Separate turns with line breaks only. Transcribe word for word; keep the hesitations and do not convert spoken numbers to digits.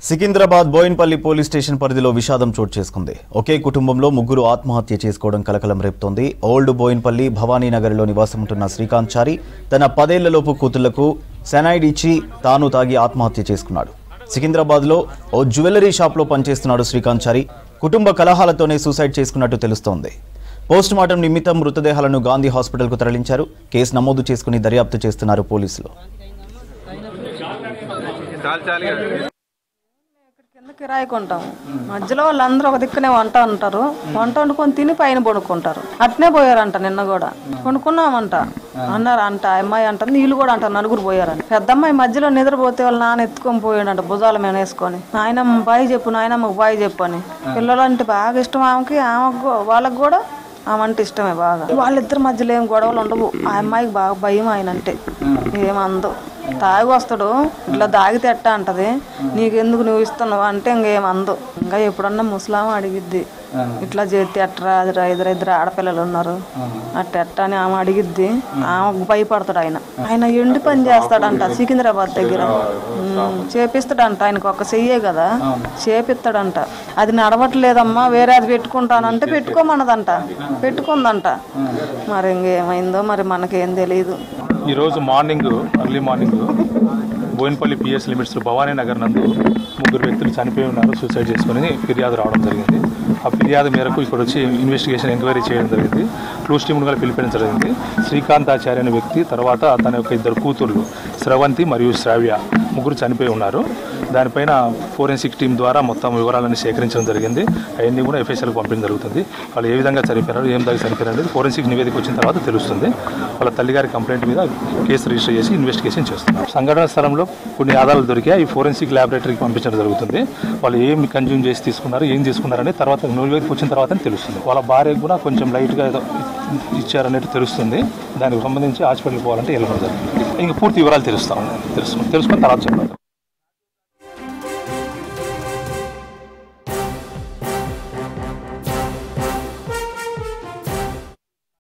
Secunderabad Boinpally police station పరిధిలో విషాదం చోటు చేసుకుంది. ఒకే కుటుంబంలో ముగ్గురు ఆత్మహత్య చేసుకోవడం కలకలం రేపుతోంది. ఓల్డ్ బోయిన్పల్లి భవానీనగర్లో నివాసం ఉంటున్న శ్రీకాంత్ చారి తన పదేళ్లలోపు కూతుళ్లకు సెనైడ్ ఇచ్చి తాను తాగి ఆత్మహత్య చేసుకున్నాడు. సికింద్రాబాద్లో ఓ జ్యువెలరీ షాప్లో పనిచేస్తున్నాడు శ్రీకాంత్ చారి. కుటుంబ కలహాలతోనే సూసైడ్ చేసుకున్నట్టు తెలుస్తోంది. పోస్టుమార్టం నిమిత్తం మృతదేహాలను గాంధీ హాస్పిటల్కు తరలించారు. కేసు నమోదు చేసుకుని దర్యాప్తు చేస్తున్నారు పోలీసులు.
కిరాయి కొంటాము. మధ్యలో వాళ్ళందరూ ఒక దిక్కునే వంట అంటారు. వంట వండుకొని తిని పైన పడుకుంటారు. అట్నే పోయారంట. నిన్న కూడా కొనుక్కున్నామంట అన్నారు అంట. అమ్మాయి అంట నీళ్ళు కూడా అంటారు. నలుగురు పోయారంట. పెద్దమ్మాయి మధ్యలో నిద్రపోతే వాళ్ళ నాన్న ఎత్తుకొని పోయాడంట భుజాల మీద వేసుకొని. నాయనమ్మ బాయి చెప్పు, నాయనమ్మకు బాయి చెప్పు అని. పిల్లలు అంటే బాగా ఇష్టం ఆమెకి. ఆమెకు వాళ్ళకు కూడా ఆమె అంటే ఇష్టమే బాగా. వాళ్ళిద్దరి మధ్యలో ఏం గొడవలు ఉండవు. ఆ అమ్మాయికి బాగా భయం ఆయన అంటే. ఏమందో తాగి వస్తాడు. ఇట్లా దాగితే ఎట్ట అంటది. నీకెందుకు నువ్వు ఇస్తున్నావు అంటే ఇంకేమందో. ఇంకా ఎప్పుడన్నా ముసలామ అడిగిద్ది ఇట్లా చేస్తే ఎట్టరా అదిరా ఇద్దరు ఇద్దరు ఆడపిల్లలు ఉన్నారు అట్ట ఎట్ట అని ఆమె అడిగిద్ది. ఆమెకు భయపడతాడు ఆయన. ఆయన ఎండి పని చేస్తాడంట సికింద్రాబాద్ దగ్గర. చేపిస్తాడంట. ఆయనకు ఒక చెయ్యే కదా చేపిస్తాడంట. అది నడవట్లేదమ్మా వేరే అది పెట్టుకుంటానంటే పెట్టుకోమన్నదంట. పెట్టుకుందంట. మరి ఇంకేమైందో మరి మనకేం తెలియదు.
ఈరోజు morning early morning Bowenpally PS limits Bhavani Nagar నందు ముగ్గురు వ్యక్తులు చనిపోయి ఉన్నారు, సూసైడ్ చేసుకుని ఫిర్యాదు రావడం జరిగింది. ఆ ఫిర్యాదు మేరకు ఇక్కడ వచ్చి ఇన్వెస్టిగేషన్ ఎంక్వైరీ చేయడం జరిగింది. క్లూస్ టీమ్ కూడా పిలిపించడం జరిగింది. శ్రీకాంత్ ఆచార్య అనే వ్యక్తి, తర్వాత తన యొక్క ఇద్దరు కూతుర్లు స్రవంతి మరియు శ్రావ్య ముగ్గురు చనిపోయి ఉన్నారు. దానిపైన ఫోరెన్సిక్ టీం ద్వారా మొత్తం వివరాలను సేకరించడం జరిగింది. అవన్నీ కూడా ఎఫ్ఎస్ఎల్కి పంపించడం జరుగుతుంది. వాళ్ళు ఏ విధంగా చనిపోయినారు, ఏం దాకా చనిపోయినారు అనేది ఫోరెన్సిక్ నివేదిక వచ్చిన తర్వాత తెలుస్తుంది. వాళ్ళ తల్లిగారి కంప్లైంట్ మీద కేసు రిజిస్టర్ చేసి ఇన్వెస్టిగేషన్ చేస్తున్నారు. సంఘటన స్థలంలో కొన్ని ఆధారాలు దొరికాయి. ఈ ఫోరెన్సిక్ ల్యాబొరేటరీకి పంపించడం జరుగుతుంది. వాళ్ళు ఏం కన్జ్యూమ్ చేసి తీసుకున్నారు, ఏం తీసుకున్నారని తర్వాత నివేదిక వచ్చిన తర్వాత తెలుస్తుంది. వాళ్ళ భార్యకు కూడా కొంచెం లైట్గా ఏదో ఇచ్చారనేది తెలుస్తుంది. దానికి సంబంధించి హాస్పిటల్కి పోవాలంటే వెళ్ళడం జరుగుతుంది. ఇంకా పూర్తి వివరాలు తెలుస్తాం తెలుసుకుని తెలుసుకుని తర్వాత చెప్పాలి.